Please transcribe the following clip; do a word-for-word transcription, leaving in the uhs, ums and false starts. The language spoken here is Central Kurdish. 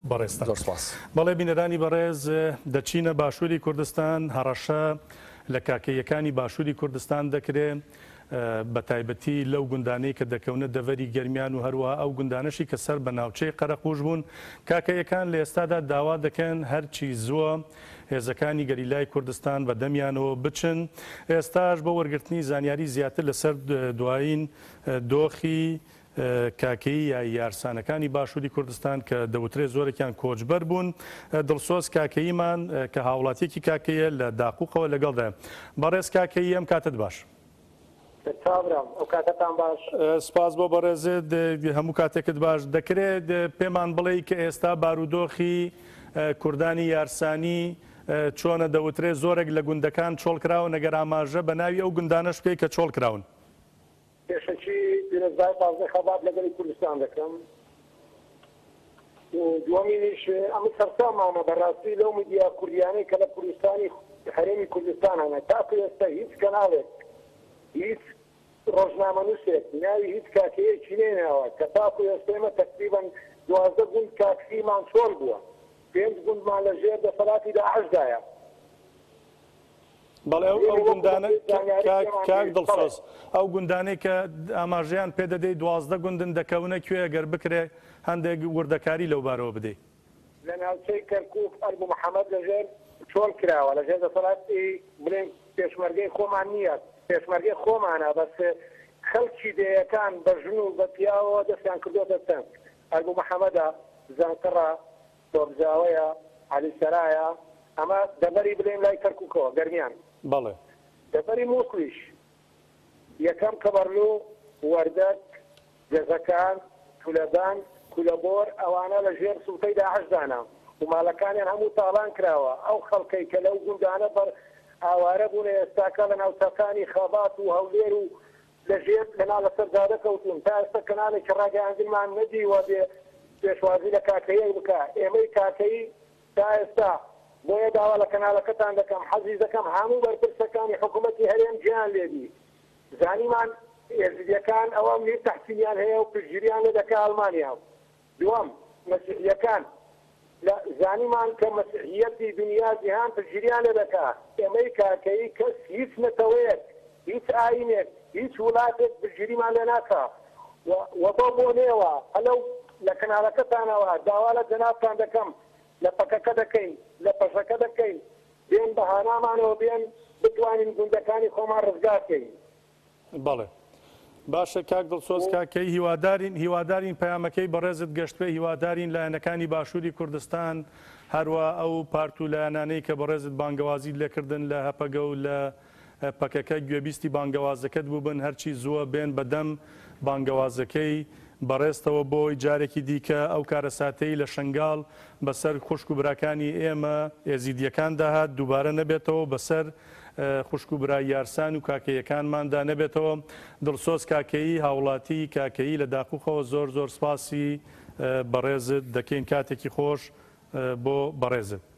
بەڕێستان زۆر سپاس. بەڵێ بینەرانی بەڕێز دەچینە باشووری کوردستان هەڕەشە لە کاکەیەکانی باشووری کوردستان دەکرێت بە تایبەتی لەو گوندانەی کە دەکەونە دەڤەری گەرمیان و هەروە ئەو گوندانەشی کە سەر بە ناوچەی قەرەقوش بوون کاکەیەکان لە ئێستادا داوا دەکەن هەرچی زووە هێزەکانی گەریلای کوردستان بە دەمیانەوە بچن. ئێستاش بە وەرگرتنی زانیاری زیاتر لەسەر دوایین دۆخی کاکەی یا یارسانەکانی باشووری کوردستان کە دەوترێت زۆرێکیان کۆچبەر بوون دڵسۆز کاکەیمان کە هاوڵاتیەکی کاکەیە لە داقوقەوە لەگەڵدا. بەڕێز کاکەی ئەم کاتت باش. سپاس بۆ بەڕێزت هەموو کاتێکت باش. دەکرێت پێمان بڵێ کە ئێستا بارودۆخی کوردانی یارسانی چۆنە دەوترێت زۆرێک لە گوندەکان چۆڵکراوە نەگەر ئاماژە بە ناوی ئەو گوندانەش بکەی کە چۆڵکراون. پێشەکی پیرۆزبای تازە خەبات لەگەڵی کوردستان دەکەم. دووەمینیش ئەمە سەرسامانە بەڕاستی لەو میدیا کوردیانەی کە لە کوردستانی هەرێمی کوردستان هەنە تاکو ئێستا هیچ کەناڵێک هیچ ڕۆژنامەنووسێک ناوی هیچ کاکەیەکی نێناوە کە تاکو ئێستا ئێمە تەقریبەن دوازدە گوند کاکسیمان چۆڵ بووە، پێنج گوندمان لەژێر دەسەڵاتی داعشدایە. بەڵێ ئەو گوندانە کاک دڵسۆز ئەو گوندانەی کە ئاماژەیان پێدەدەی دوازدە گوندن دەکەونە کوێ گەر بکرێ هەندێک وردەکاری لەو بارەوە بدەیت. لە ناوچەی کەرکووک ئەلبوو محەممەد لەژێر چۆڵ کراوە لەژێر دەسەڵاتی بڵێن پێشمەرگەی خۆمان نییە، پێشمەرگەی خۆمانە، بەس خەڵکی دەیەکان بە ژن و بە پیاوەوە دەستیان کردوتە تەنگ. ئەلبوو محەممەدە، زانقڕە، تۆبزاوەیە، عەلیسەرایە، ئەمە دەبەری بڵێن لای کەرکووکەوە گەرمیان. بەڵێ دەبەری مووسڵیش یەکەم کەبەرلو، وەردەک، گەزەکان، کولەبان، کولەبۆر ئەوانە لە ژێر سوڵتەی داعشدانە و ماڵەکانیان هەموو تاڵان کراوە. ئەو خەڵکەی کە لەو گوندانە بەر ئاوارە بوون ئێستاکە لە ناوچەکانی خەبات و هەولێر و لە ژێر لەنا لەسەر زادە کەوتون تا ئێستا کەناڵێکی ڕاگەیاندنمان نەدیوە بێ پێشوازی لە کاکەیەک بکە. ئێمەی کاکەی تا ئێستا بۆیە داوا لە کەناڵەکەتان دەکەم حەزی دەکەم هەموو بەرپرسەکانی حکوومەتی هەرێم گیان لێبی. زانیمان ئێزیدیەکان ئەوە میر تەحسینیان هەیە و پشتگیریان لێ دەکا ئەڵمانیا. دووەم مەسیحیەکان زانیمان کە مەسیحیەتی دنیا جیهان پشتگیریان لێ دەکا. ئێمەی کاکەی کەس هیچ نەتەوەیەک هیچ ئاینێک هیچ وڵاتێک پشتگیریمان لێ ناکا و بۆ بۆ نێوە هەلەو لە کەناڵەکەتانەوە داوا لە جەنابتان دەکەم لە پەکەکە دەکەین لە پەشەکە دەکەین بێن بەهانامانەوە بێن بتوانین گوندەکانی خۆمان ڕزگارکەین. بەڵێ باشە کاک دڵسۆز کاکەی هیوادارین هیوادارین پەیامەکەی بەڕێزت گەشت پێ هیوادارین لایەنەکانی باشووری کوردستان هەروە ئەو پارت و لایەنانەی کە بەڕێزت بانگەوازی لێکردن لە هەپەگە و لە پەکەکە گوێبیستی بانگەوازەکەت بووبن هەرچی زووە بێن بەدەم بانگەوازەکەی بەڕێستەوە بۆی جارێکی دیکە ئەو کارەساتەی لە شنگاڵ بەسەر خوشک و براکانی ئێمە ئێزیدیەکان داهات دووبارە نەبێتەوە بەسەر خوشک و برای یارسان و کاکەیەکانماندا نەبێتەوە. دڵسۆز کاکەیی هاوڵاتی کاکەیی لە داقوقەوە زۆر زۆر سپاسی بەڕێزت دەکەین کاتێکی خۆش بۆ بەڕێزت.